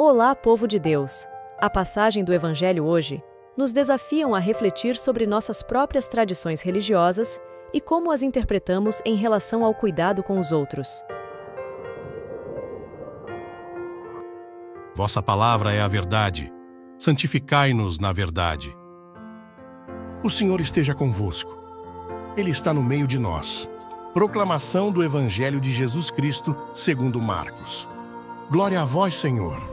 Olá, povo de Deus! A passagem do Evangelho hoje nos desafiam a refletir sobre nossas próprias tradições religiosas e como as interpretamos em relação ao cuidado com os outros. Vossa palavra é a verdade. Santificai-nos na verdade. O Senhor esteja convosco. Ele está no meio de nós. Proclamação do Evangelho de Jesus Cristo, segundo Marcos. Glória a vós, Senhor.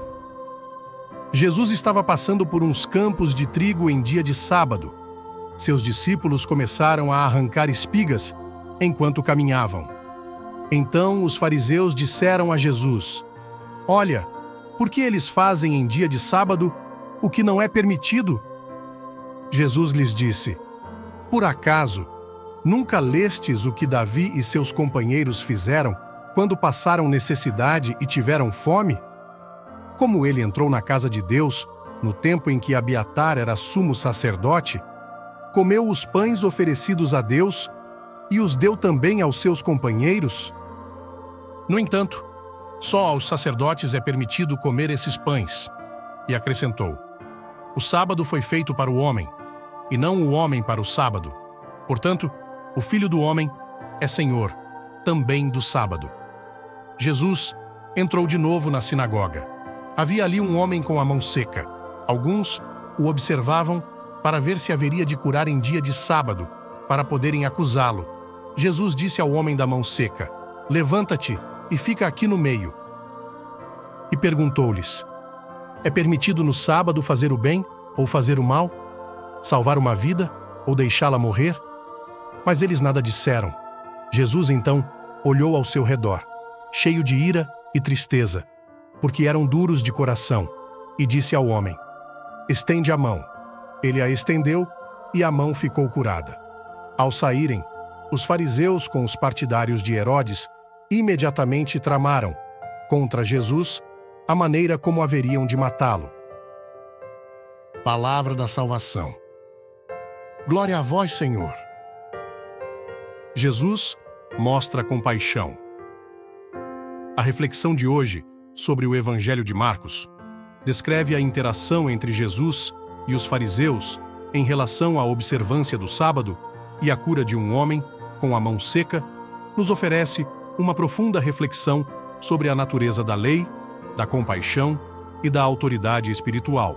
Jesus estava passando por uns campos de trigo em dia de sábado. Seus discípulos começaram a arrancar espigas enquanto caminhavam. Então os fariseus disseram a Jesus: Olha, por que eles fazem em dia de sábado o que não é permitido? Jesus lhes disse: Por acaso, nunca lestes o que Davi e seus companheiros fizeram quando passaram necessidade e tiveram fome? Como ele entrou na casa de Deus, no tempo em que Abiatar era sumo sacerdote, comeu os pães oferecidos a Deus e os deu também aos seus companheiros? No entanto, só aos sacerdotes é permitido comer esses pães. E acrescentou: O sábado foi feito para o homem, e não o homem para o sábado. Portanto, o Filho do Homem é Senhor, também do sábado. Jesus entrou de novo na sinagoga. Havia ali um homem com a mão seca. Alguns o observavam para ver se haveria de curar em dia de sábado, para poderem acusá-lo. Jesus disse ao homem da mão seca: Levanta-te e fica aqui no meio. E perguntou-lhes: É permitido no sábado fazer o bem ou fazer o mal? Salvar uma vida ou deixá-la morrer? Mas eles nada disseram. Jesus então olhou ao seu redor, cheio de ira e tristeza, porque eram duros de coração, e disse ao homem: Estende a mão. Ele a estendeu e a mão ficou curada. Ao saírem, os fariseus com os partidários de Herodes imediatamente tramaram contra Jesus a maneira como haveriam de matá-lo. Palavra da salvação. Glória a vós, Senhor. Jesus mostra compaixão. A reflexão de hoje sobre o Evangelho de Marcos descreve a interação entre Jesus e os fariseus em relação à observância do sábado e a cura de um homem com a mão seca, nos oferece uma profunda reflexão sobre a natureza da lei, da compaixão e da autoridade espiritual.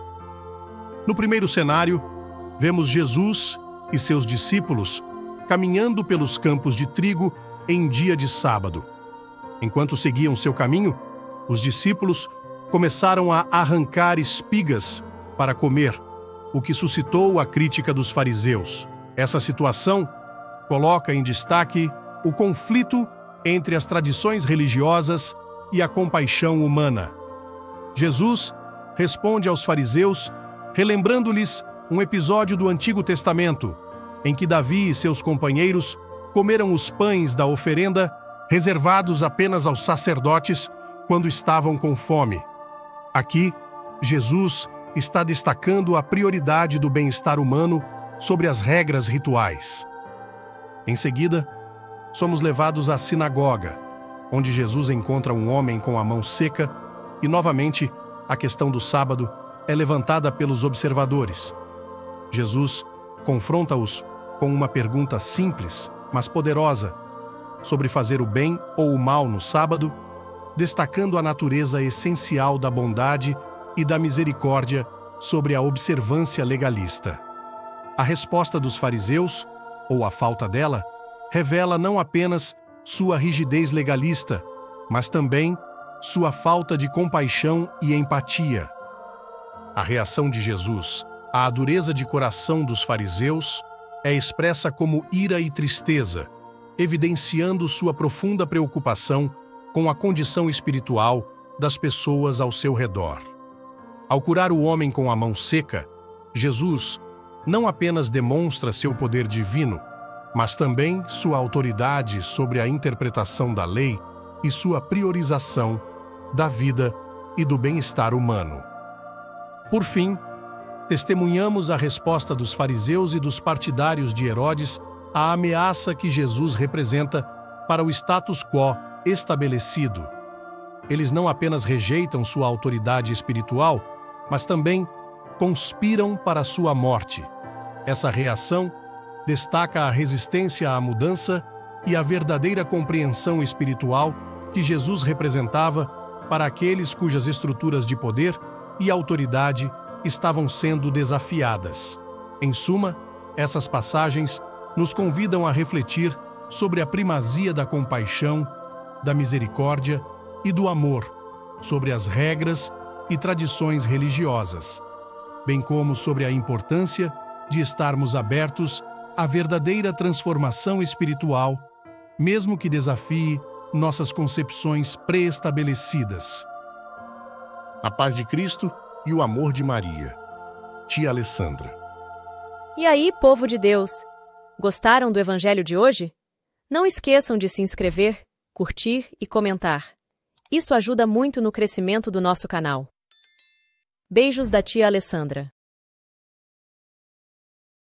No primeiro cenário, vemos Jesus e seus discípulos caminhando pelos campos de trigo em dia de sábado. Enquanto seguiam seu caminho, os discípulos começaram a arrancar espigas para comer, o que suscitou a crítica dos fariseus. Essa situação coloca em destaque o conflito entre as tradições religiosas e a compaixão humana. Jesus responde aos fariseus, relembrando-lhes um episódio do Antigo Testamento, em que Davi e seus companheiros comeram os pães da oferenda reservados apenas aos sacerdotes quando estavam com fome. Aqui, Jesus está destacando a prioridade do bem-estar humano sobre as regras rituais. Em seguida, somos levados à sinagoga, onde Jesus encontra um homem com a mão seca e, novamente, a questão do sábado é levantada pelos observadores. Jesus confronta-os com uma pergunta simples, mas poderosa, sobre fazer o bem ou o mal no sábado, destacando a natureza essencial da bondade e da misericórdia sobre a observância legalista. A resposta dos fariseus, ou a falta dela, revela não apenas sua rigidez legalista, mas também sua falta de compaixão e empatia. A reação de Jesus à dureza de coração dos fariseus é expressa como ira e tristeza, evidenciando sua profunda preocupação com a condição espiritual das pessoas ao seu redor. Ao curar o homem com a mão seca, Jesus não apenas demonstra seu poder divino, mas também sua autoridade sobre a interpretação da lei e sua priorização da vida e do bem-estar humano. Por fim, testemunhamos a resposta dos fariseus e dos partidários de Herodes à ameaça que Jesus representa para o status quo estabelecido. Eles não apenas rejeitam sua autoridade espiritual, mas também conspiram para sua morte. Essa reação destaca a resistência à mudança e a verdadeira compreensão espiritual que Jesus representava para aqueles cujas estruturas de poder e autoridade estavam sendo desafiadas. Em suma, essas passagens nos convidam a refletir sobre a primazia da compaixão, da misericórdia e do amor, sobre as regras e tradições religiosas, bem como sobre a importância de estarmos abertos à verdadeira transformação espiritual, mesmo que desafie nossas concepções pré-estabelecidas. A paz de Cristo e o amor de Maria. Tia Alessandra. E aí, povo de Deus, gostaram do Evangelho de hoje? Não esqueçam de se inscrever, curtir e comentar. Isso ajuda muito no crescimento do nosso canal. Beijos da tia Alessandra.